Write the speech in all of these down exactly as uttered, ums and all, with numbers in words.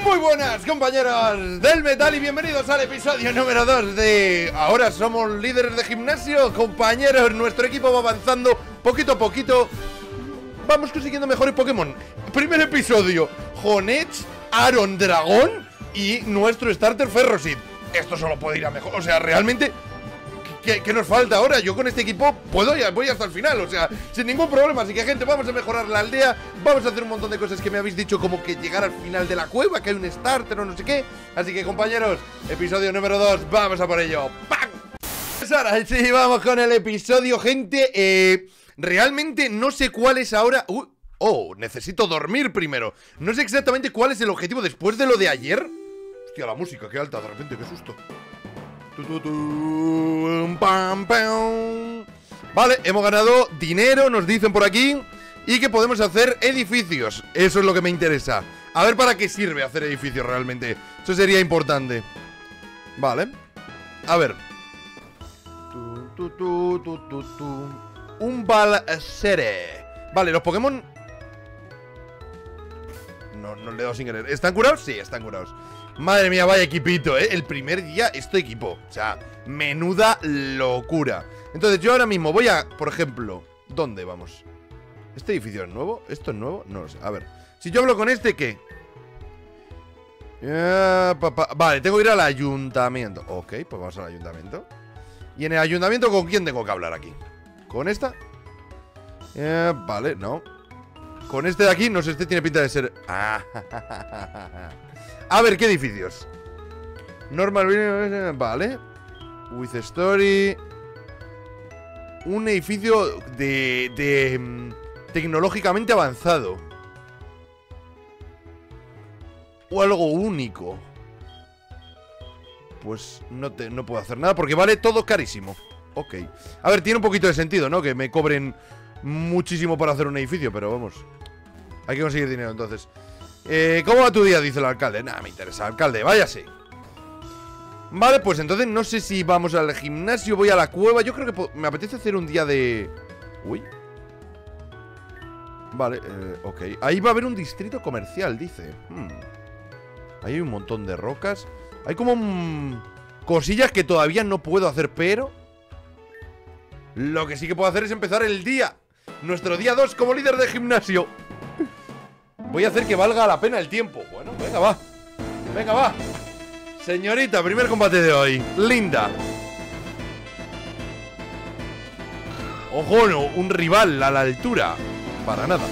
Muy buenas compañeros del metal y bienvenidos al episodio número dos de Ahora somos líderes de gimnasio. Compañeros, nuestro equipo va avanzando poquito a poquito. Vamos consiguiendo mejores Pokémon. Primer episodio, Honedge, Aron Dragón y nuestro starter Ferroseed. Esto solo puede ir a mejor, o sea, realmente ¿Qué, ¿Qué nos falta ahora? Yo con este equipo puedo ir, voy hasta el final, o sea, sin ningún problema. Así que, gente, vamos a mejorar la aldea. Vamos a hacer un montón de cosas que me habéis dicho, como que llegar al final de la cueva, que hay un starter o no sé qué. Así que, compañeros, episodio número dos, vamos a por ello. ¡Pam! Pues ahora sí, vamos con el episodio, gente. Eh, realmente no sé cuál es ahora... Uh, oh, necesito dormir primero. No sé exactamente cuál es el objetivo después de lo de ayer. Hostia, la música, qué alta, de repente, qué susto. Tu, tu, tu, pam, pam. Vale, hemos ganado dinero, nos dicen por aquí. Y que podemos hacer edificios. Eso es lo que me interesa. A ver para qué sirve hacer edificios realmente. Eso sería importante. Vale. A ver. Tu, tu, tu, tu, tu, tu. Un balsere. Vale, los Pokémon. No, no le he dado sin querer. ¿Están curados? Sí, están curados. Madre mía, vaya equipito, ¿eh? El primer día este equipo. O sea, menuda locura. Entonces yo ahora mismo voy a, por ejemplo, ¿dónde vamos? ¿Este edificio es nuevo? ¿Esto es nuevo? No lo sé, a ver. Si yo hablo con este, ¿qué? Eh, pa, pa. Vale, tengo que ir al ayuntamiento. Ok, pues vamos al ayuntamiento. ¿Y en el ayuntamiento con quién tengo que hablar aquí? ¿Con esta? Eh, vale, no. Con este de aquí, no sé, este tiene pinta de ser... Ah, a ver, ¿qué edificios? Normal... Vale. With story... Un edificio de... de... Um, tecnológicamente avanzado. O algo único. Pues no, te, no puedo hacer nada porque vale todo carísimo. Ok. A ver, tiene un poquito de sentido, ¿no? Que me cobren muchísimo para hacer un edificio, pero vamos. Hay que conseguir dinero, entonces. Eh, ¿Cómo va tu día? Dice el alcalde. Nada, me interesa, alcalde, váyase. Vale, pues entonces no sé si vamos al gimnasio, voy a la cueva. Yo creo que me apetece hacer un día de... Uy. Vale, eh, ok. Ahí va a haber un distrito comercial, dice. hmm. Ahí hay un montón de rocas. Hay como mm, cosillas que todavía no puedo hacer, pero... Lo que sí que puedo hacer es empezar el día. Nuestro día dos como líder de gimnasio. Voy a hacer que valga la pena el tiempo. Bueno, venga, va. Venga, va. Señorita, primer combate de hoy. Linda. Ojo, no, un rival a la altura. Para nada.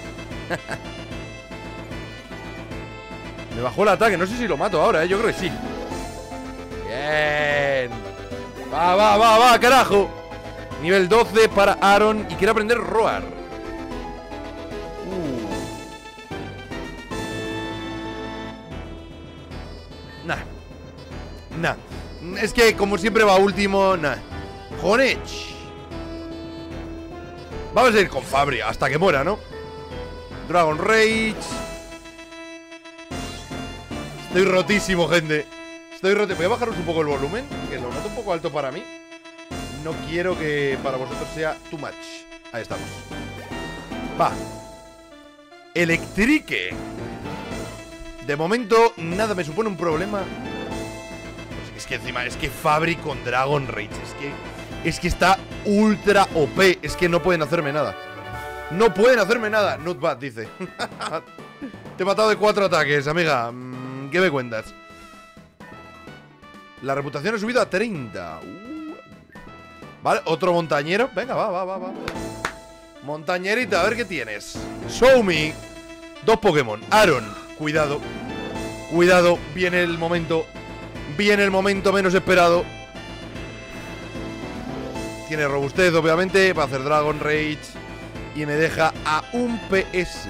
Me bajó el ataque, no sé si lo mato ahora, ¿eh? Yo creo que sí. Bien. Va, va, va, va, carajo. Nivel doce para Aron. Y quiero aprender Roar. Nah. Nah. Es que como siempre va último. Nah. Honedge. Vamos a ir con Fabri hasta que muera, ¿no? Dragon Rage. Estoy rotísimo, gente. Estoy roto. Voy a bajaros un poco el volumen, que lo noto un poco alto para mí. No quiero que para vosotros sea too much. Ahí estamos. Va. Electrique. De momento, nada me supone un problema. Pues es que encima, es que Fabri con Dragon Rage. Es que, es que está ultra O P. Es que no pueden hacerme nada. No pueden hacerme nada. Not bad, dice. Te he matado de cuatro ataques, amiga. ¿Qué me cuentas? La reputación ha subido a treinta. Uh. Vale, otro montañero. Venga, va, va, va, va. Montañerita, a ver qué tienes. Show me. Dos Pokémon. Aron. Cuidado, cuidado, viene el momento. Viene el momento menos esperado. Tiene robustez, obviamente. Va a hacer Dragon Rage. Y me deja a un P S.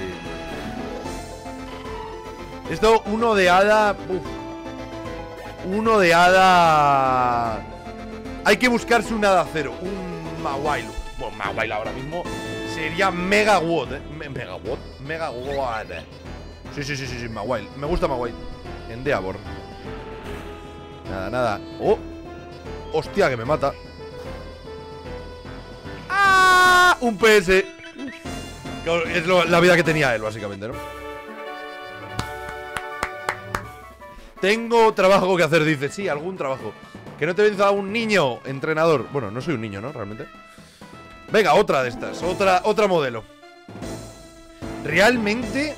Esto, uno de hada. Uf. Uno de hada. Hay que buscarse un hada cero. Un Mawile. Bueno, Mawile ahora mismo sería Mega Watt, ¿eh? Mega Watt. Mega Watt. Sí, sí, sí, sí, sí, Mawile. Me gusta Mawile. Endeavor. Nada, nada. ¡Oh! ¡Hostia, que me mata! ¡Ah! Un P S. Es lo, la vida que tenía él, básicamente, ¿no? Tengo trabajo que hacer, dice. Sí, algún trabajo. Que no te venza un niño entrenador. Bueno, no soy un niño, ¿no? Realmente. Venga, otra de estas. Otra, otra modelo. Realmente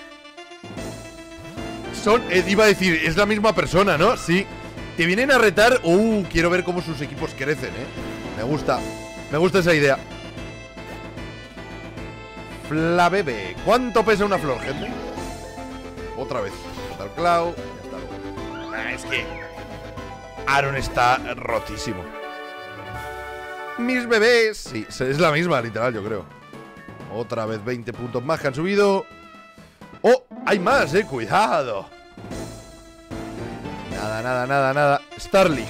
son, eh, iba a decir, es la misma persona, ¿no? Sí. Te vienen a retar. Uh, quiero ver cómo sus equipos crecen, ¿eh? Me gusta. Me gusta esa idea. Flabebe. ¿Cuánto pesa una flor, gente? Otra vez. Está el Clau. Ya está luego. Ah, es que Aaron está rotísimo. Mis bebés. Sí, es la misma, literal, yo creo. Otra vez veinte puntos más que han subido. ¡Oh! Hay más, eh. Cuidado. Nada, nada, nada, nada. Starly.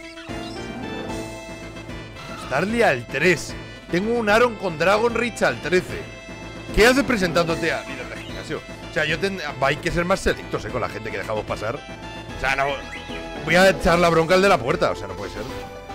Starly al tres. Tengo un Aaron con Dragon Reach al trece. ¿Qué haces presentándote a líder de gimnasio? O sea, yo ten... hay que ser más selectos, eh, con la gente que dejamos pasar. O sea, no... voy a echar la bronca al de la puerta. O sea, no puede ser.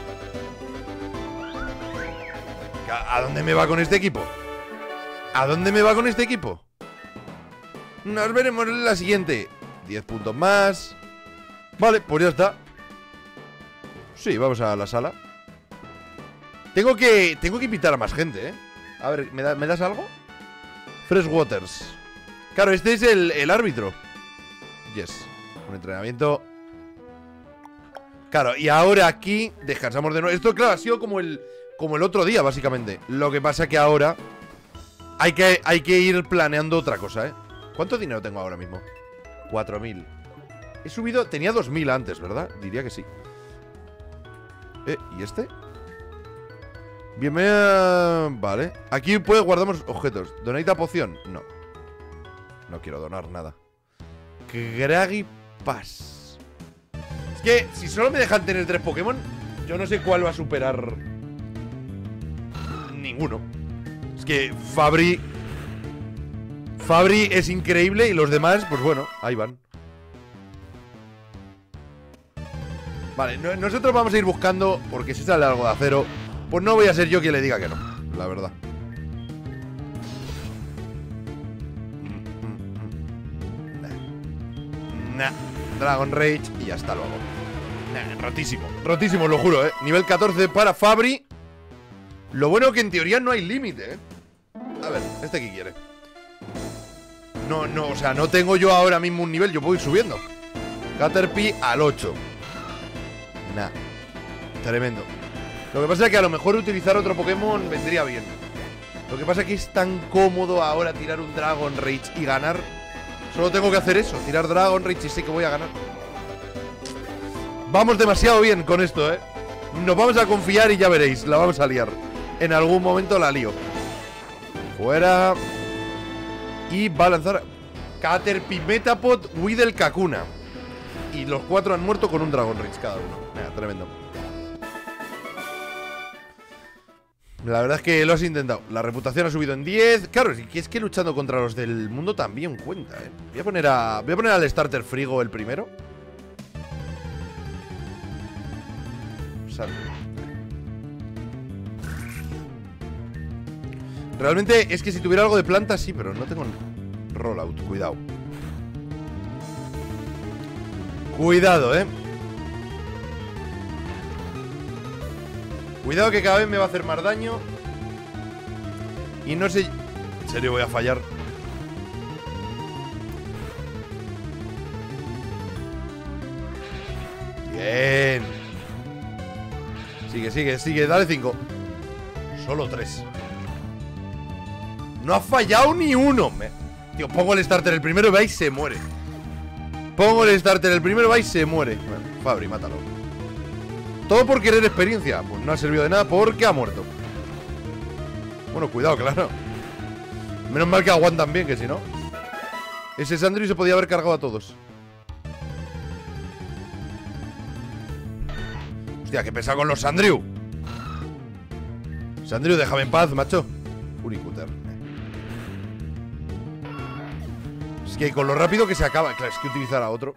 ¿A dónde me va con este equipo? ¿A dónde me va con este equipo? Nos veremos en la siguiente. diez puntos más. Vale, pues ya está. Sí, vamos a la sala. Tengo que tengo que invitar a más gente, ¿eh? A ver, ¿me, da, ¿me das algo? Fresh Waters. Claro, este es el, el árbitro. Yes. Un entrenamiento. Claro, y ahora aquí descansamos de nuevo. Esto, claro, ha sido como el, como el otro día, básicamente. Lo que pasa que ahora hay que, hay que ir planeando otra cosa, ¿eh? ¿Cuánto dinero tengo ahora mismo? cuatro mil. He subido... Tenía dos mil antes, ¿verdad? Diría que sí. Eh, ¿y este? Bienvenida... Vale. Aquí pues guardamos objetos. ¿Donate a poción? No. No quiero donar nada. Craggy Pass. Es que si solo me dejan tener tres Pokémon, yo no sé cuál va a superar ninguno. Es que Fabri... Fabri es increíble y los demás, pues bueno, ahí van. Vale, no, nosotros vamos a ir buscando, porque si sale algo de acero, pues no voy a ser yo quien le diga que no, la verdad. Nah, nah. Dragon Rage y ya está luego. Nah, rotísimo, rotísimo, lo juro, eh. Nivel catorce para Fabri. Lo bueno que en teoría no hay límite, eh. A ver, ¿este qué quiere? No, no, o sea, no tengo yo ahora mismo un nivel, yo puedo ir subiendo. Caterpie al ocho. Nah, tremendo. Lo que pasa es que a lo mejor utilizar otro Pokémon vendría bien. Lo que pasa es que es tan cómodo ahora tirar un Dragon Rage y ganar. Solo tengo que hacer eso, tirar Dragon Rage y sé que voy a ganar. Vamos demasiado bien con esto, eh. Nos vamos a confiar y ya veréis, la vamos a liar. En algún momento la lío. Fuera. Y va a lanzar Caterpie, Metapod, Weedle, Kakuna. Y los cuatro han muerto con un Dragon Rage cada uno. Mira, tremendo. La verdad es que lo has intentado. La reputación ha subido en diez. Claro, es que luchando contra los del mundo también cuenta, eh. Voy a poner a. Voy a poner al starter Frigo el primero. Sal. Realmente es que si tuviera algo de planta, sí, pero no tengo rollout. Cuidado. Cuidado, eh. Cuidado que cada vez me va a hacer más daño. Y no sé... En serio voy a fallar. Bien. Sigue, sigue, sigue. Dale cinco. Solo tres. No ha fallado ni uno. Me... Tío, pongo el starter el primero y va y se muere. Pongo el starter el primero, va y se muere. Bueno, Fabri, mátalo. Todo por querer experiencia. Pues no ha servido de nada porque ha muerto. Bueno, cuidado, claro. Menos mal que aguantan bien, que si no ese Sandrew se podía haber cargado a todos. Hostia, qué pesa con los Sandrew. Sandrew, déjame en paz, macho. Furicuter. Es que con lo rápido que se acaba. Claro, es que utilizar a otro.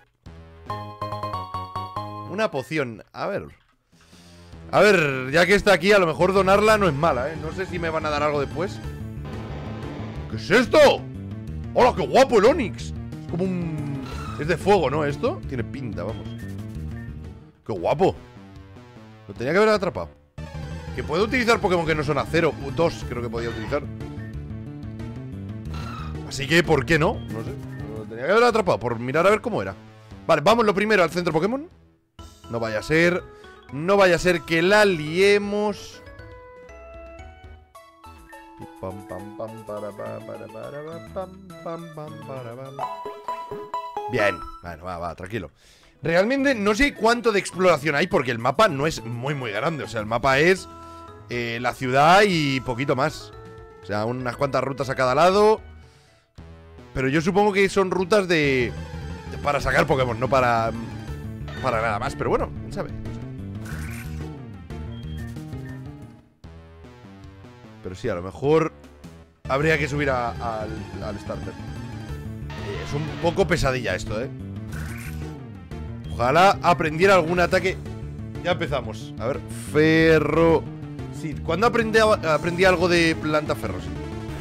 Una poción. A ver. A ver, ya que está aquí, a lo mejor donarla no es mala, ¿eh? No sé si me van a dar algo después. ¿Qué es esto? ¡Hola, qué guapo el Onix! Es como un... Es de fuego, ¿no? Esto tiene pinta, vamos. ¡Qué guapo! Lo tenía que haber atrapado. Que puedo utilizar Pokémon que no son acero. Dos creo que podía utilizar. Así que, ¿por qué no? No sé. Lo tenía que haber atrapado por mirar a ver cómo era. Vale, vamos lo primero al centro Pokémon. No vaya a ser. No vaya a ser que la liemos. Bien, bueno, va, va, tranquilo. Realmente no sé cuánto de exploración hay porque el mapa no es muy, muy grande. O sea, el mapa es eh, la ciudad y poquito más. O sea, unas cuantas rutas a cada lado. Pero yo supongo que son rutas de... de para sacar Pokémon, no para... para nada más. Pero bueno, quién sabe. Pero sí, a lo mejor habría que subir a, a, al, al starter. Es un poco pesadilla esto, ¿eh? Ojalá aprendiera algún ataque. Ya empezamos. A ver, ferro... Sí, ¿cuándo aprendí, aprendí algo de planta ferro? Sí.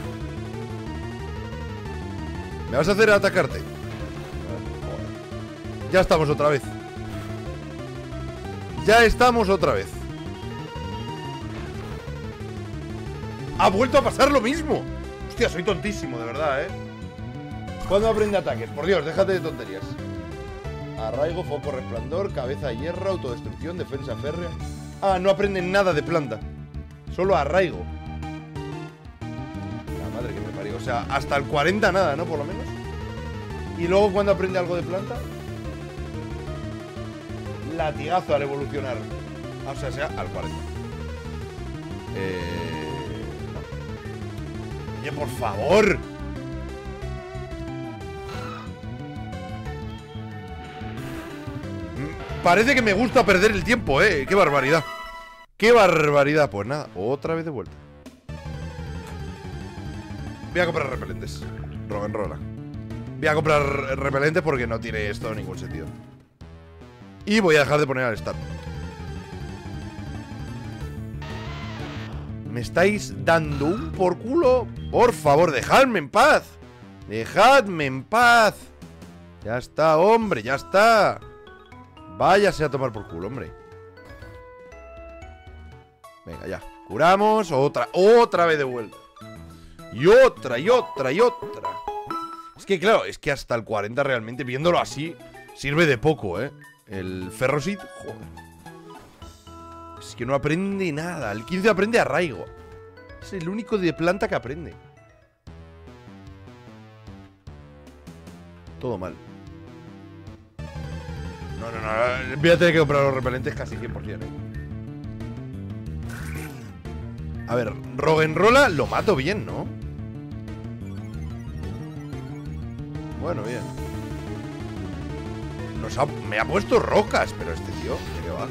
¿Me vas a hacer atacarte? Ya estamos otra vez. Ya estamos otra vez. Ha vuelto a pasar lo mismo. Hostia, soy tontísimo, de verdad, ¿eh? ¿Cuándo aprende ataques? Por Dios, déjate de tonterías. Arraigo, foco, resplandor, cabeza de hierro, autodestrucción, defensa férrea. Ah, no aprenden nada de planta. Solo arraigo. La madre que me parió. O sea, hasta el cuarenta nada, ¿no? Por lo menos. Y luego cuando aprende algo de planta, latigazo al evolucionar. Ah, o sea, sea al cuarenta. Eh... No. Oye, por favor. Parece que me gusta perder el tiempo, eh. Qué barbaridad. Qué barbaridad. Pues nada, otra vez de vuelta. Voy a comprar repelentes. Rock'n'rolla. Voy a comprar repelentes porque no tiene esto ningún sentido. Y voy a dejar de poner al start. ¿Me estáis dando un por culo? Por favor, dejadme en paz. Dejadme en paz. Ya está, hombre, ya está. Váyase a tomar por culo, hombre. Venga, ya. Curamos. Otra, otra vez de vuelta. Y otra, y otra, y otra. Es que claro, es que hasta el cuarenta realmente, viéndolo así, sirve de poco, ¿eh? El Ferroseed, joder. Es que no aprende nada. El quince aprende arraigo. Es el único de planta que aprende. Todo mal. No, no, no. Voy a tener que comprar los repelentes casi cien por cien, ¿eh? A ver, Rock'n'Rolla lo mato bien, ¿no? Bueno, bien. Nos ha, me ha puesto rocas, pero este tío, ¿de qué va?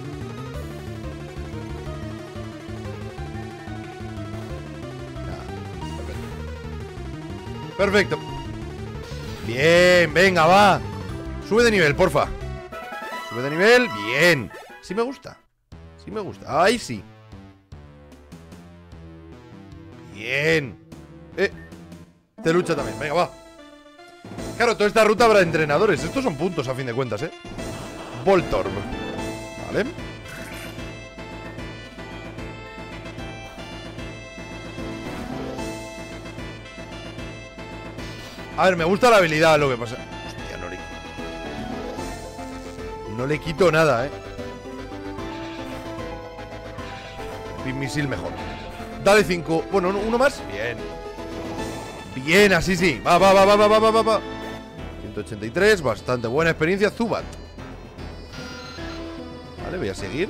Nah, perfecto. Perfecto. Bien, venga, va. Sube de nivel, porfa. Sube de nivel, bien. Sí me gusta. Sí me gusta. Ahí sí. Bien. Eh. Te lucha también, venga, va. Claro, toda esta ruta habrá entrenadores. Estos son puntos a fin de cuentas, ¿eh? Voltorb. Vale. A ver, me gusta la habilidad, lo que pasa. Hostia, no le... No le quito nada, ¿eh? Pin misil mejor. Dale cinco. Bueno, uno más. Bien. Bien, así sí. Va, va, va, va, va, va, va, va. ciento ochenta y tres, bastante buena experiencia. Zubat. Vale, voy a seguir.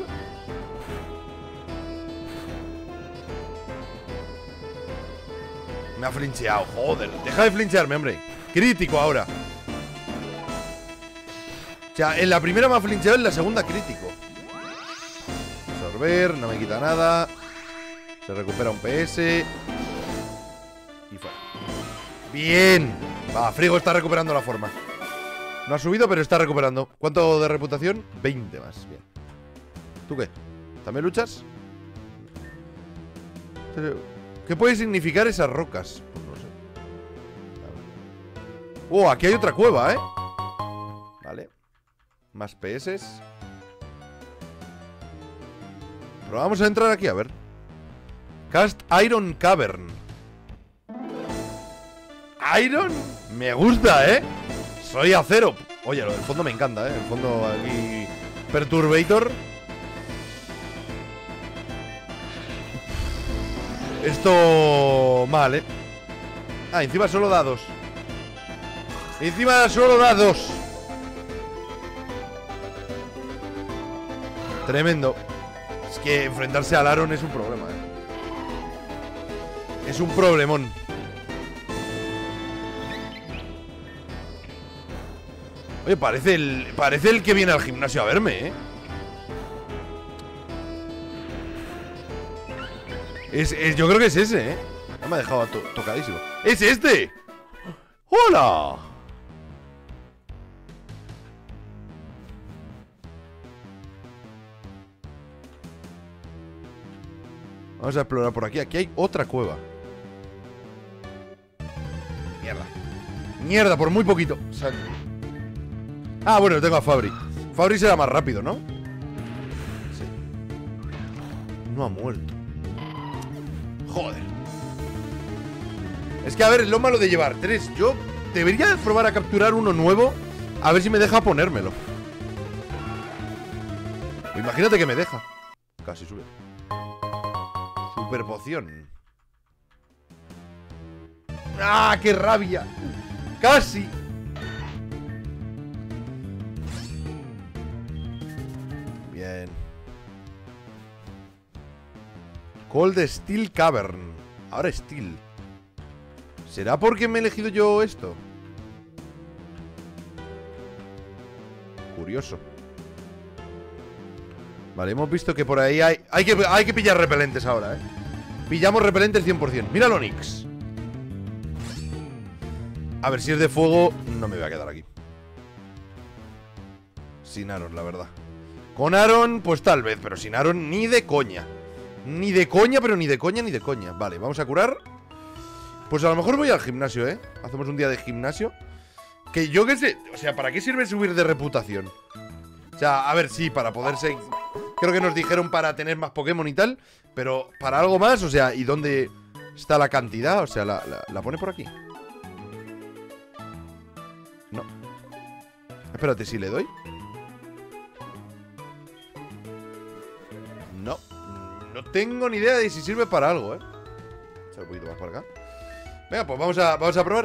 Me ha flincheado, joder. Deja de flinchearme, hombre. Crítico ahora. O sea, en la primera me ha flincheado, en la segunda crítico. Absorber, no me quita nada. Se recupera un P S. Y fuera. Bien. Va, Frigo está recuperando la forma. No ha subido, pero está recuperando. ¿Cuánto de reputación? veinte más, bien. ¿Tú qué? ¿También luchas? ¿Qué puede significar esas rocas? Pues no sé. Oh, aquí hay otra cueva, ¿eh? Más P S. Pero vamos a entrar aquí, a ver. Cast Iron Cavern. Iron, me gusta, ¿eh? Soy acero. Oye, lo del fondo me encanta, ¿eh? El fondo aquí Perturbator. Esto... mal, ¿eh? Ah, encima solo da dos. Encima solo da dos. Tremendo. Es que enfrentarse al Aron es un problema, ¿eh? Es un problemón. Oye, parece el, parece el que viene al gimnasio a verme, ¿eh? Es, es, yo creo que es ese, ¿eh? No me ha dejado to tocadísimo. ¡Es este! ¡Hola! Vamos a explorar por aquí. Aquí hay otra cueva. Mierda. Mierda, por muy poquito. O sea... Ah, bueno, tengo a Fabri. Fabri será más rápido, ¿no? Sí. No ha muerto. Joder. Es que, a ver, es lo malo de llevar tres. Yo debería probar a capturar uno nuevo. A ver si me deja ponérmelo. Imagínate que me deja. Casi sube. Super poción. ¡Ah, qué rabia! ¡Casi! Bien. Cold Steel Cavern. Ahora Steel. ¿Será porque me he elegido yo esto? Curioso. Vale, hemos visto que por ahí hay... Hay que, hay que pillar repelentes ahora, ¿eh? Pillamos repelentes cien por cien. Mira el Onix. A ver, si es de fuego, no me voy a quedar aquí. Sin Aron, la verdad. Con Aron, pues tal vez, pero sin Aron ni de coña. Ni de coña, pero ni de coña, ni de coña. Vale, vamos a curar. Pues a lo mejor voy al gimnasio, ¿eh? Hacemos un día de gimnasio. Que yo qué sé, o sea, ¿para qué sirve subir de reputación? O sea, a ver, sí, para poderse... Creo que nos dijeron para tener más Pokémon y tal. Pero para algo más, o sea, ¿y dónde está la cantidad? O sea, ¿la, la, la pone por aquí? No. Espérate, ¿si le doy? No. No tengo ni idea de si sirve para algo, ¿eh? Echar un poquito más para acá. Venga, pues vamos a, vamos a probar.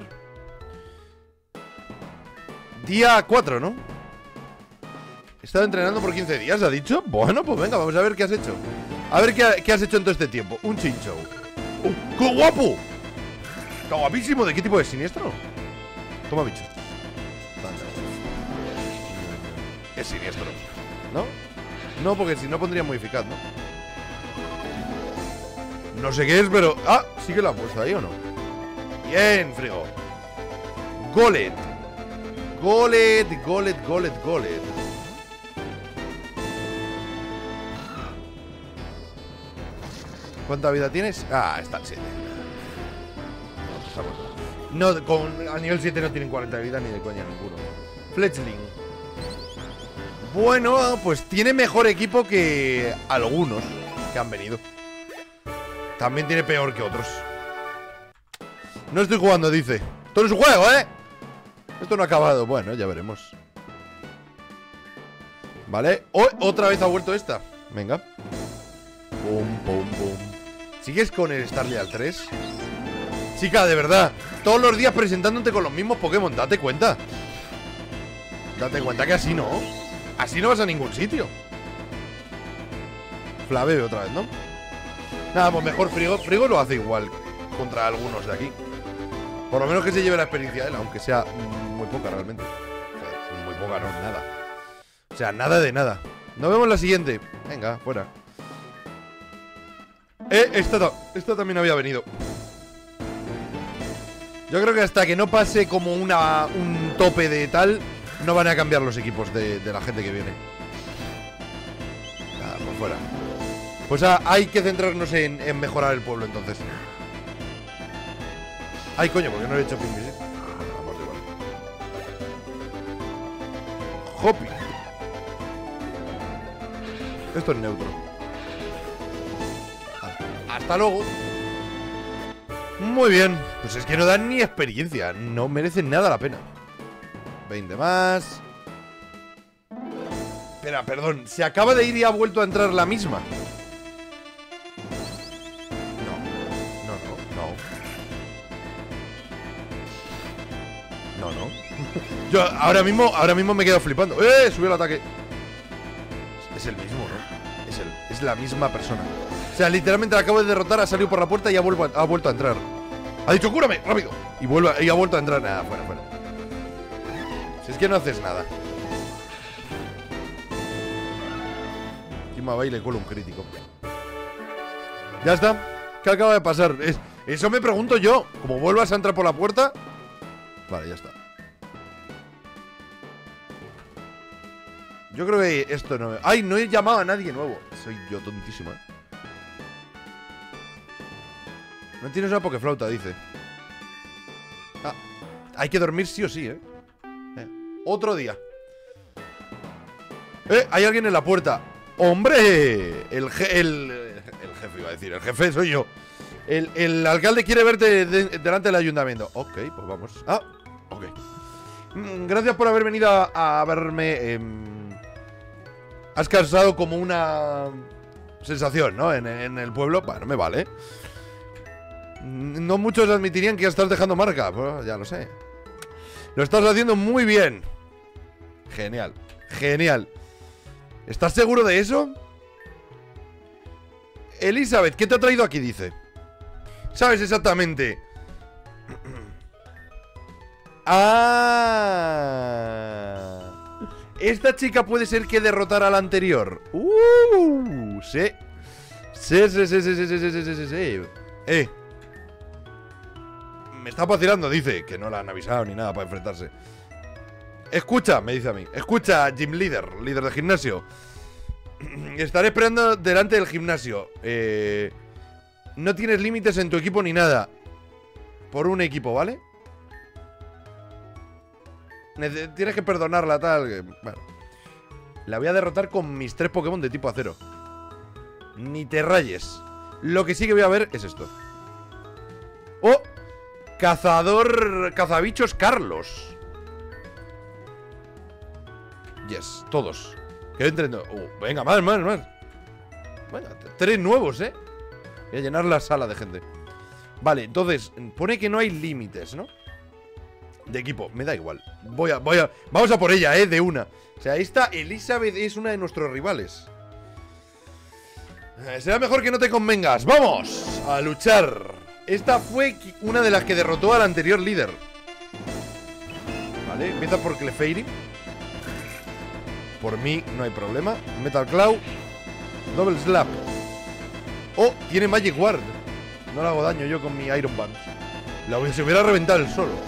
Día cuatro, ¿no? He estado entrenando por quince días, ¿ha dicho? Bueno, pues venga, vamos a ver qué has hecho. A ver qué, qué has hecho en todo este tiempo. Un Chinchou. ¡Oh, qué guapo! Está guapísimo. ¿De qué tipo de siniestro? Toma, bicho. Es siniestro, ¿no? No, porque si no pondría muy eficaz, ¿no? No sé qué es, pero... Ah, sí que lo ha puesto ahí, ¿o no? Bien, frigo. Golet. Golet, Golet, Golet, Golet. ¿Cuánta vida tienes? Ah, está al siete. No, con, a nivel siete no tienen cuarenta de vida ni de coña ninguno. Fletchling. Bueno, pues tiene mejor equipo que algunos que han venido. También tiene peor que otros. No estoy jugando, dice. Esto no es un juego, ¿eh? Esto no ha acabado. Bueno, ya veremos. Vale. Oh, otra vez ha vuelto esta. Venga. Pum, pum, pum. ¿Sigues con el Starlight tres? Chica, de verdad. Todos los días presentándote con los mismos Pokémon. Date cuenta. Date cuenta que así no. Así no vas a ningún sitio. Flaveo otra vez, ¿no? Nada, pues mejor Frigo. Frigo lo hace igual contra algunos de aquí. Por lo menos que se lleve la experiencia de él, aunque sea muy poca realmente. Joder, muy poca, no, nada. O sea, nada de nada. Nos vemos la siguiente. Venga, fuera. Eh, esta, esta también había venido. Yo creo que hasta que no pase como una un tope de tal, no van a cambiar los equipos de, de la gente que viene. Nada, por fuera. Pues ah, hay que centrarnos en, en mejorar el pueblo entonces. Ay, coño, ¿por qué no le he hecho pingis, eh? Vamos igual. Hoppy. Esto es neutro. Hasta luego. Muy bien. Pues es que no dan ni experiencia. No merecen nada la pena. veinte más. Espera, perdón. Se acaba de ir y ha vuelto a entrar la misma. No. No, no, no. No, no. Yo ahora mismo, ahora mismo me quedo flipando. ¡Eh! Subió el ataque. Es el mismo, ¿no? Es, el, es la misma persona. O sea, literalmente la acabo de derrotar, ha salido por la puerta y ha, vuelvo a, ha vuelto a entrar. Ha dicho, cúrame, rápido. Y, vuelve, y ha vuelto a entrar. Nada, fuera, fuera. Si es que no haces nada. Encima va y le cuelo un crítico. Ya está. ¿Qué acaba de pasar? Es, eso me pregunto yo. Como vuelvas a entrar por la puerta. Vale, ya está. Yo creo que esto no... ¡Ay! No he llamado a nadie nuevo. Soy yo tontísimo, ¿eh? No tienes una pokeflauta, dice. Ah, hay que dormir sí o sí, ¿eh? eh Otro día. ¡Eh! Hay alguien en la puerta. ¡Hombre! El, je el, el jefe iba a decir. El jefe soy yo. El, el alcalde quiere verte de, delante del ayuntamiento. Ok, pues vamos. Ah, ok. Mm, gracias por haber venido a, a verme. Eh, has causado como una sensación, ¿no? En, en el pueblo. Bueno, me vale. No muchos admitirían que estás dejando marca. Pues ya lo sé. Lo estás haciendo muy bien. Genial. Genial. ¿Estás seguro de eso? Elizabeth, ¿qué te ha traído aquí? Dice. ¿Sabes exactamente? Ah. Esta chica puede ser que derrotara a la anterior. Uh, sí. Sí, sí, sí, sí, sí, sí, sí, sí, sí, sí. Eh. Me está vacilando, dice. Que no la han avisado ni nada para enfrentarse. Escucha, me dice a mí. Escucha, gym leader, líder de gimnasio. Estaré esperando delante del gimnasio. Eh, no tienes límites en tu equipo ni nada. Por un equipo, ¿vale? Nece- tienes que perdonarla, tal. Bueno. La voy a derrotar con mis tres Pokémon de tipo acero. Ni te rayes. Lo que sí que voy a ver es esto. ¡Oh! Cazador... Cazabichos Carlos. Yes, todos. Que entren... Uh, venga, más, más, más. Venga, tres nuevos, ¿eh? Voy a llenar la sala de gente. Vale, entonces, pone que no hay límites, ¿no? De equipo, me da igual. Voy a, voy a... Vamos a por ella, ¿eh? De una. O sea, esta Elizabeth es una de nuestros rivales. eh, Será mejor que no te convengas. ¡Vamos! A luchar. Esta fue una de las que derrotó al anterior líder. Vale, empieza por Clefairy. Por mí no hay problema. Metal Claw. Double Slap. Oh, tiene Magic Ward. No le hago daño yo con mi Iron Band. La se hubiera reventado el solo.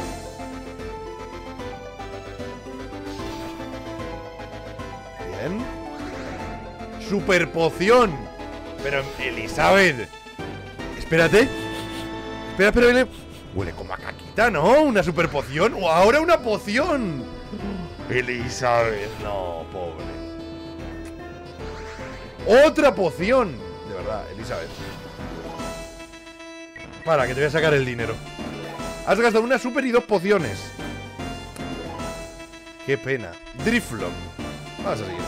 Bien. Super poción. Pero Elizabeth. Espérate. Espera, espera, huele. Huele como a caquita, ¿no? Una super poción. O ahora una poción. Elizabeth, no, pobre. Otra poción. De verdad, Elizabeth. Para, que te voy a sacar el dinero. Has gastado una super y dos pociones. Qué pena. Drifloon. Vamos a seguir.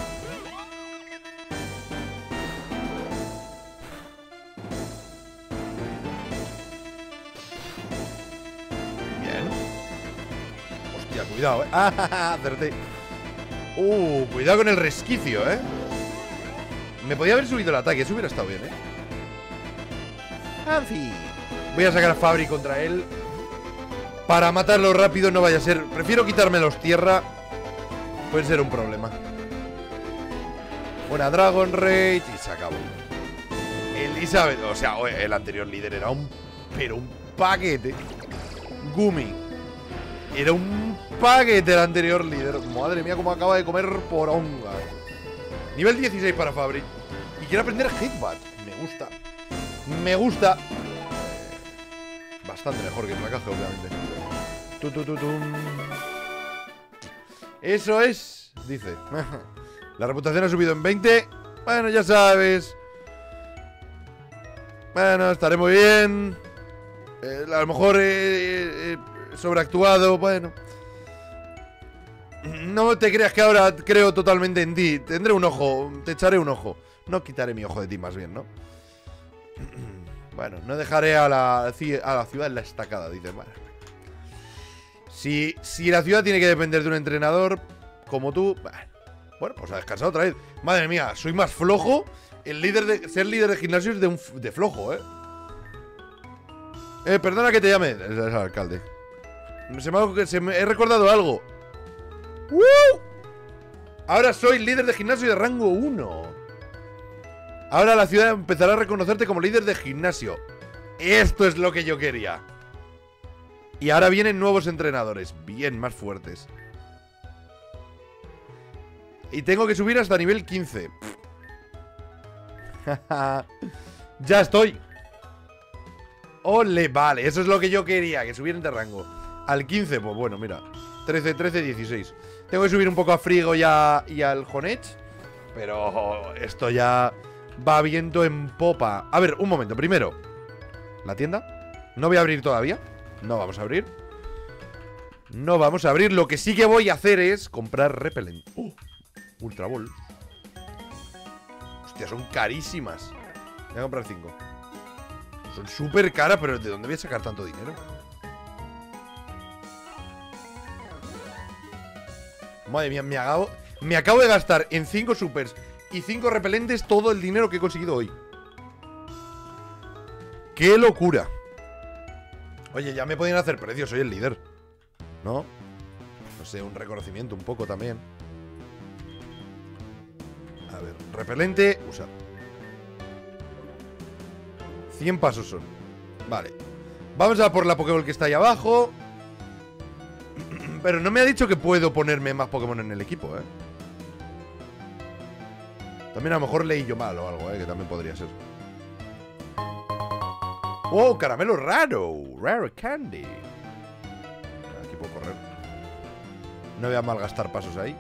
Bien. Hostia, cuidado, eh. Ah, acerté. Uh, cuidado con el resquicio, eh. Me podía haber subido el ataque, eso hubiera estado bien, eh. Anfi. Voy a sacar a Fabri contra él. Para matarlo rápido no vaya a ser. Prefiero quitármelos tierra. Puede ser un problema. Una Dragon Rage y se acabó. Elizabeth, o sea, el anterior líder era un... Pero un paquete. Gumi. Era un paquete el anterior líder. Madre mía, cómo acaba de comer poronga. Nivel dieciséis para Fabri. Y quiere aprender Headbutt. Me gusta. Me gusta. Bastante mejor que el placaje, obviamente. Tu, tu, tu, tum. Eso es, dice. La reputación ha subido en veinte. Bueno, ya sabes. Bueno, estaré muy bien. eh, A lo mejor he eh, eh, sobreactuado. Bueno, no te creas que ahora creo totalmente en ti. Tendré un ojo, te echaré un ojo. No quitaré mi ojo de ti, más bien, ¿no? Bueno, no dejaré a la, a la ciudad en la estacada, dice. Bueno, si, si la ciudad tiene que depender de un entrenador como tú, bueno, pues a descansar otra vez. Madre mía, soy más flojo. El líder de, ser líder de gimnasio es de, un, de flojo, ¿eh? Eh, perdona que te llame. Es el alcalde. Se me, se me he recordado algo. ¡Uh! Ahora soy líder de gimnasio de rango uno. Ahora la ciudad empezará a reconocerte como líder de gimnasio. Esto es lo que yo quería. Y ahora vienen nuevos entrenadores. Bien, más fuertes. Y tengo que subir hasta nivel quince. Ya estoy. Ole, vale, eso es lo que yo quería, que subieran de rango. Al quince, pues bueno, mira, trece, trece, dieciséis. Tengo que subir un poco a Frigo y, a, y al Honech. Pero esto ya va viento en popa. A ver, un momento, primero ¿la tienda? No voy a abrir todavía. No vamos a abrir. No vamos a abrir, lo que sí que voy a hacer es comprar repelent. uh, Ultra Ball. Hostia, son carísimas. Voy a comprar cinco. Son súper caras, pero ¿de dónde voy a sacar tanto dinero? Madre mía, me acabo, me acabo de gastar en cinco supers y cinco repelentes todo el dinero que he conseguido hoy. ¡Qué locura! Oye, ya me podían hacer precios, soy el líder, ¿no? No sé, un reconocimiento un poco también. A ver, repelente, usar. cien pasos son. Vale. Vamos a por la Pokéball que está ahí abajo. Pero no me ha dicho que puedo ponerme más Pokémon en el equipo, ¿eh? También a lo mejor leí yo mal o algo, ¿eh? Que también podría ser. ¡Oh, caramelo raro! Rare candy. Aquí puedo correr. No voy a malgastar pasos ahí.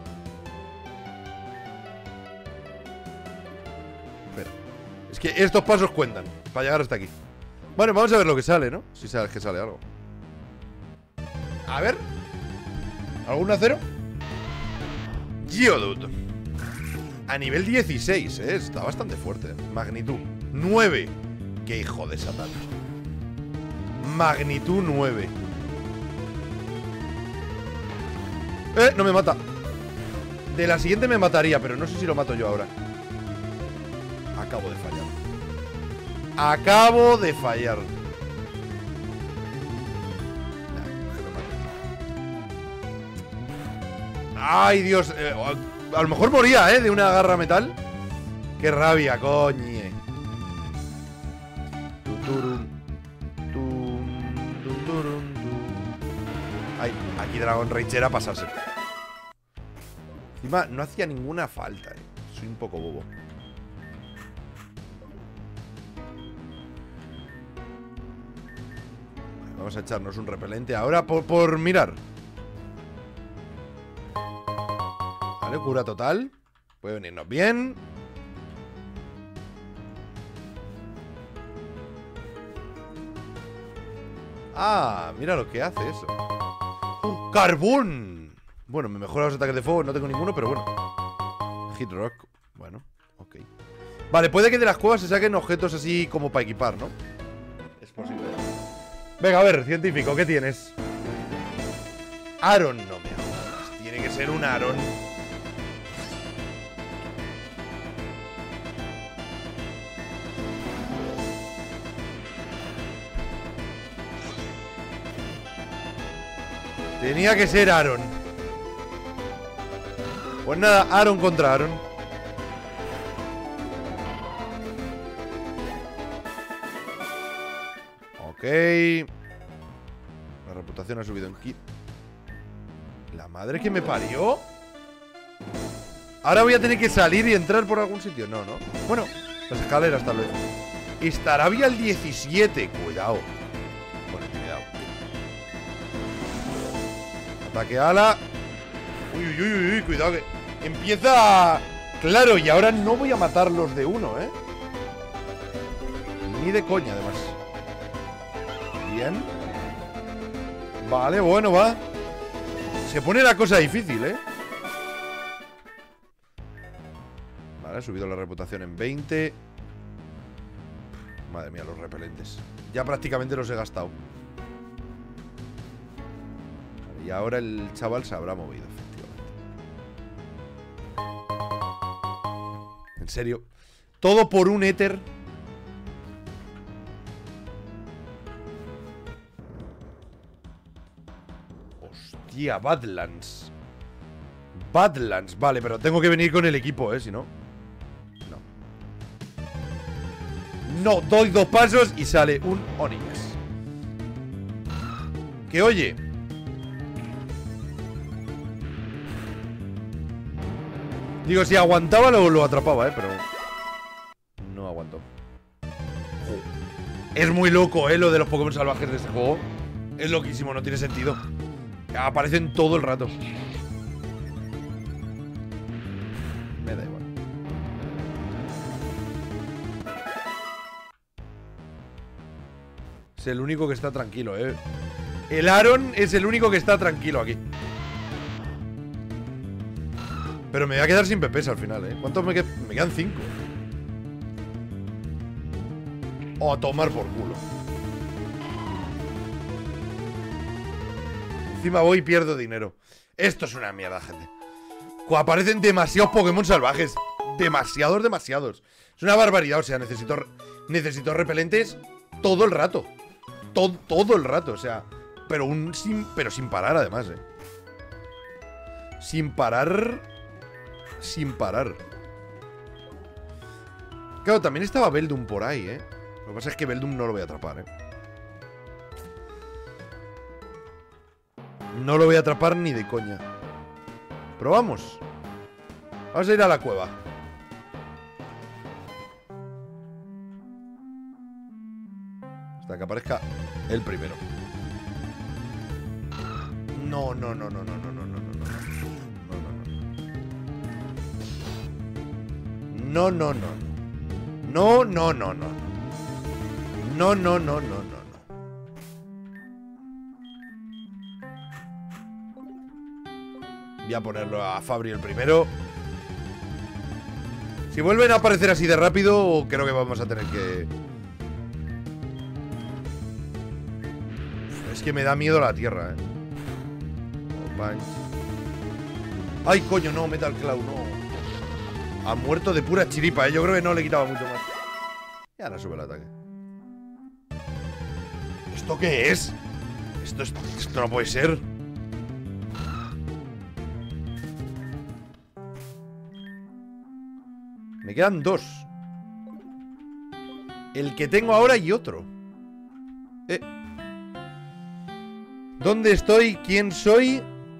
Espera. Es que estos pasos cuentan para llegar hasta aquí. Bueno, vamos a ver lo que sale, ¿no? Si sabes que sale algo. A ver. ¿Algún acero? Geodude. A nivel dieciséis, ¿eh? Está bastante fuerte, ¿eh? Magnitud nueve. ¡Qué hijo de Satán! Magnitud nueve. ¡Eh! No me mata. De la siguiente me mataría, pero no sé si lo mato yo ahora. Acabo de fallar. Acabo de fallar. Ay, Dios. Eh, a lo mejor moría, ¿eh? De una garra metal. Qué rabia, coñe. Ay, aquí Dragon Rage era pasarse. Encima no hacía ninguna falta, ¿eh? Soy un poco bobo. Vale, vamos a echarnos un repelente ahora por, por mirar. Vale, cura total. Puede venirnos bien. Ah, mira lo que hace eso. ¡Oh, ¡carbón! Bueno, me mejora los ataques de fuego. No tengo ninguno, pero bueno. Hit Rock. Bueno, ok. Vale, puede que de las cuevas se saquen objetos así como para equipar, ¿no? Es posible. Venga, a ver, científico, ¿qué tienes? Aaron, no me jodas. Tiene que ser un Aaron. Tenía que ser Aaron. Pues nada, Aaron contra Aaron. Ok. La reputación ha subido en kit. ¿La madre que me parió? Ahora voy a tener que salir y entrar por algún sitio. No, no. Bueno, las escaleras tal vez. Estarabia al diecisiete. Cuidado. Bueno, cuidado. Ataque ala. Uy, uy, uy, uy, cuidado que empieza Claro, y ahora no voy a matarlos de uno, ¿eh? Ni de coña, además. Bien. Vale, bueno, va. Se pone la cosa difícil, ¿eh? Vale, he subido la reputación en veinte. Madre mía, los repelentes. Ya prácticamente los he gastado. Vale, y ahora el chaval se habrá movido, efectivamente. En serio. Todo por un éter. Hostia, Badlands. Badlands, vale, pero tengo que venir con el equipo, ¿eh? Si no... No. No, doy dos pasos y sale un Onix. Que oye... Digo, si aguantaba lo, lo atrapaba, ¿eh? Pero... No aguantó. Es muy loco, ¿eh? Lo de los Pokémon salvajes de este juego. Es loquísimo, no tiene sentido. Aparecen todo el rato. Me da igual. Es el único que está tranquilo, ¿eh? El Aaron es el único que está tranquilo aquí. Pero me voy a quedar sin P Ps al final, ¿eh? ¿Cuántos me quedan? Me quedan cinco. O a tomar por culo. Encima voy y pierdo dinero. Esto es una mierda, gente. Aparecen demasiados Pokémon salvajes. Demasiados, demasiados. Es una barbaridad, o sea, necesito Necesito repelentes todo el rato. Todo, todo el rato, o sea. Pero un sin, pero sin parar, además, eh. Sin parar. Sin parar. Claro, también estaba Beldum por ahí, eh. Lo que pasa es que Beldum no lo voy a atrapar, eh. No lo voy a atrapar ni de coña. Pero vamos. Vamos a ir a la cueva. Hasta que aparezca el primero. No, no, no, no, no, no, no, no, no, no. No, no, no. No, no, no, no. No, no, no, no, no. Voy a ponerlo a Fabri el primero. Si vuelven a aparecer así de rápido, creo que vamos a tener que... Es que me da miedo la tierra, eh. Punch. Ay, coño, no, Metal Claw, no. Ha muerto de pura chiripa, eh. Yo creo que no le quitaba mucho más. Y ahora sube el ataque. ¿Esto qué es? Esto, es... Esto no puede ser. Me quedan dos. El que tengo ahora y otro. Eh. ¿Dónde estoy? ¿Quién soy?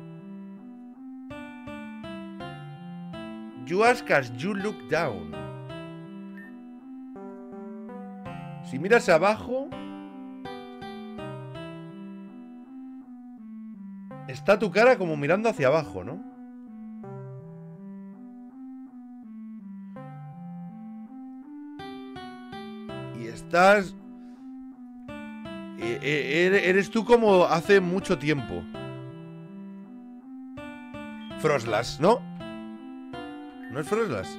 You ask as you look down. Si miras abajo, está tu cara como mirando hacia abajo, ¿no? Estás... Eres tú como hace mucho tiempo. Frostlass, ¿no? ¿No es Frostlass?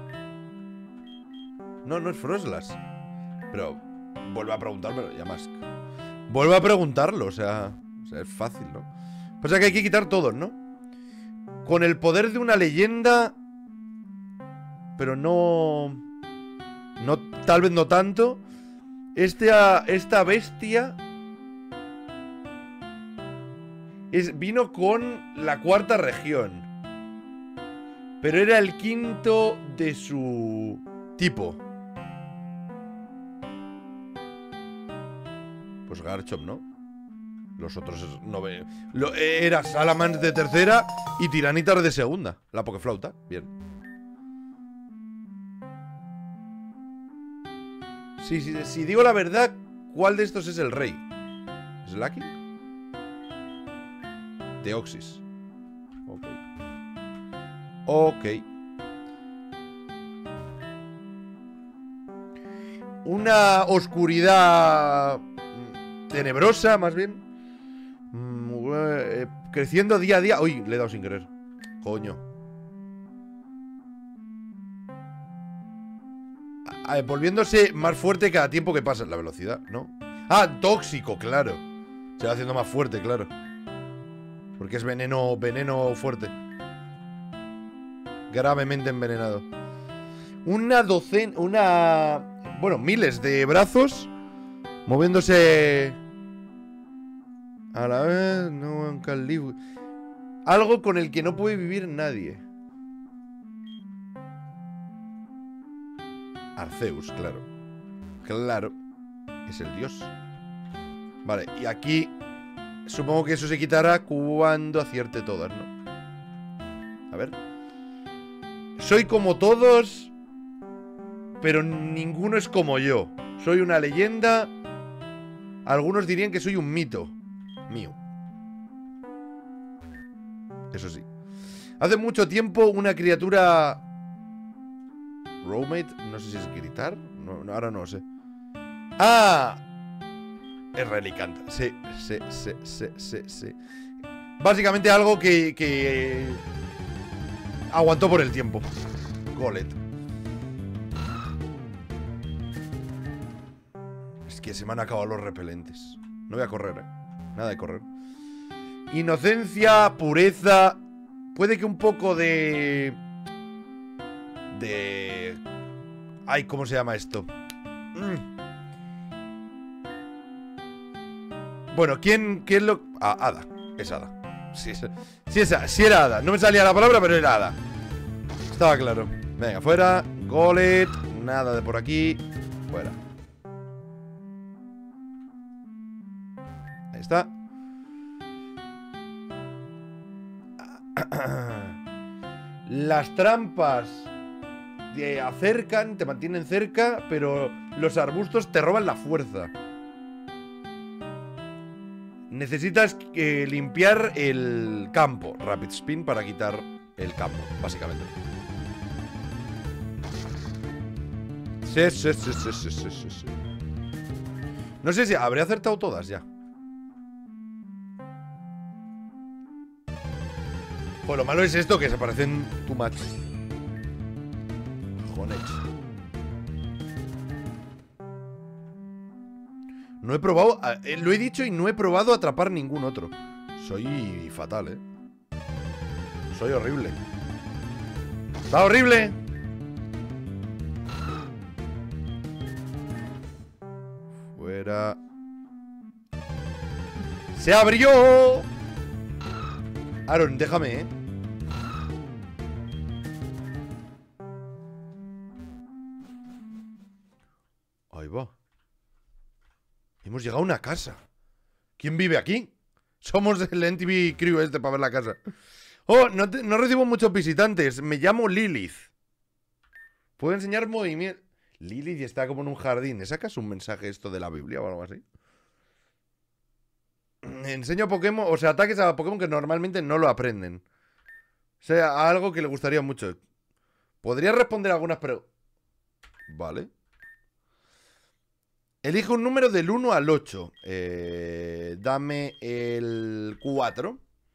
No, no es Frostlass. Pero vuelve a preguntarme, ya más. Vuelve a preguntarlo, o sea, o sea, es fácil, ¿no? Pasa que hay que quitar todos, ¿no? Con el poder de una leyenda. Pero no... No, tal vez no tanto. Este, esta bestia es, vino con la cuarta región, pero era el quinto de su tipo. Pues Garchomp, ¿no? Los otros no ve. Lo, era Salamence de tercera y Tiranitar de segunda. La Pokeflauta, bien. Sí, sí, si digo la verdad, ¿cuál de estos es el rey? ¿Slaking? Deoxys. Ok. Ok. Una oscuridad tenebrosa, más bien. Mm, eh, creciendo día a día. Uy, le he dado sin querer. Coño. A, volviéndose más fuerte cada tiempo que pasa. La velocidad, ¿no? Ah, tóxico, claro. Se va haciendo más fuerte, claro. Porque es veneno, veneno fuerte. Gravemente envenenado. Una docena, una... Bueno, miles de brazos moviéndose a la vez. No one can live. Algo con el que no puede vivir nadie. Arceus, claro. Claro. Es el dios. Vale, y aquí supongo que eso se quitará cuando acierte todas, ¿no? A ver. Soy como todos, pero ninguno es como yo. Soy una leyenda. Algunos dirían que soy un mito mío. Eso sí. Hace mucho tiempo una criatura... Roommate, no sé si es gritar. No, no, ahora no sé. ¡Ah! Es relicante. Sí, sí, sí, sí, sí, sí. Básicamente algo que... que... aguantó por el tiempo. Golet. Es que se me han acabado los repelentes. No voy a correr, ¿eh? Nada de correr. Inocencia, pureza. Puede que un poco de... De... Ay, ¿cómo se llama esto? Mm. Bueno, ¿quién, quién lo...? Ah, Hada. Es Hada. Sí, es, sí, es, sí era Hada. No me salía la palabra, pero era Hada. Estaba claro. Venga, fuera. Golet. Nada de por aquí. Fuera. Ahí está. Las trampas te acercan, te mantienen cerca, pero los arbustos te roban la fuerza. Necesitas eh, limpiar el campo. Rapid Spin para quitar el campo, básicamente. Sí, sí, sí, sí, sí, sí, sí, sí. No sé si habré acertado todas ya. Pues lo malo es esto, que se parecen too much. Jonex. No he probado, eh, lo he dicho y no he probado a atrapar ningún otro. Soy fatal, eh. Soy horrible. ¡Está horrible! Fuera. ¡Se abrió! Aaron, déjame, eh. Ahí va. Hemos llegado a una casa. ¿Quién vive aquí? Somos el N T V Crew este para ver la casa. Oh, no, te, no recibo muchos visitantes. Me llamo Lilith. Puedo enseñar movimiento. Lilith está como en un jardín. ¿Le sacas un mensaje esto de la Biblia o algo así? Enseño Pokémon, o sea, ataques a Pokémon que normalmente no lo aprenden. O sea, algo que le gustaría mucho. ¿Podría responder algunas preguntas? Vale. Elige un número del uno al ocho. Eh, dame el cuatro.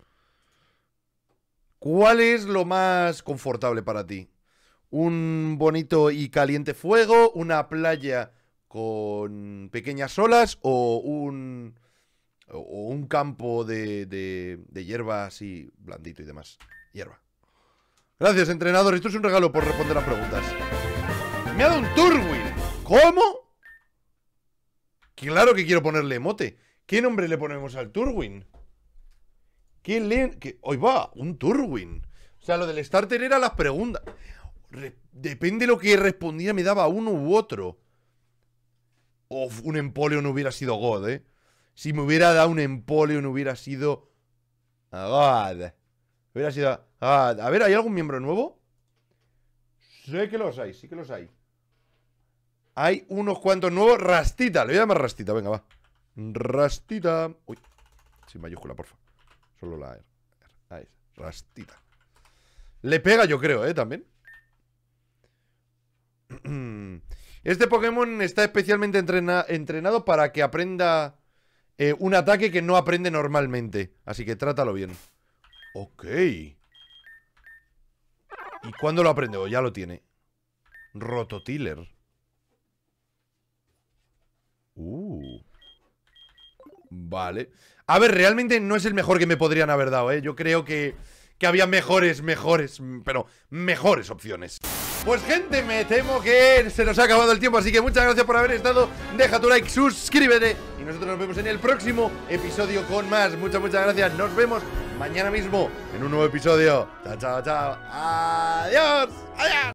¿Cuál es lo más confortable para ti? ¿Un bonito y caliente fuego? ¿Una playa con pequeñas olas? ¿O un, o un campo de, de, de hierba así blandito y demás? Hierba. Gracias, entrenador. Esto es un regalo por responder las preguntas. Me ha dado un Turtwig. ¿Cómo? Claro que quiero ponerle emote. ¿Qué nombre le ponemos al Turtwig? ¿Qué le...? ¿Qué... Hoy va, un Turtwig. O sea, lo del starter era las preguntas. Re... Depende de lo que respondía, me daba uno u otro. Uf, un Empoleon hubiera sido God, ¿eh? Si me hubiera dado un Empoleon hubiera sido... God. Hubiera sido... God. A ver, ¿hay algún miembro nuevo? Sé que los hay, sí que los hay. Hay unos cuantos nuevos. Rastita, le voy a llamar Rastita, venga, va. Rastita. Uy, sin mayúscula, porfa. Solo la R. Ahí, Rastita. Le pega, yo creo, ¿eh? También. Este Pokémon está especialmente entrena entrenado para que aprenda eh, un ataque que no aprende normalmente. Así que trátalo bien. Ok. ¿Y cuándo lo aprende? O ya lo tiene. Rototiller. Uh. Vale. A ver, realmente no es el mejor que me podrían haber dado, ¿eh? Yo creo que, que había mejores, mejores, pero mejores opciones. Pues gente, me temo que se nos ha acabado el tiempo, así que muchas gracias por haber estado. Deja tu like, suscríbete y nosotros nos vemos en el próximo episodio con más. Muchas, muchas gracias. Nos vemos mañana mismo en un nuevo episodio. Chao, chao, chao. Adiós. Adiós.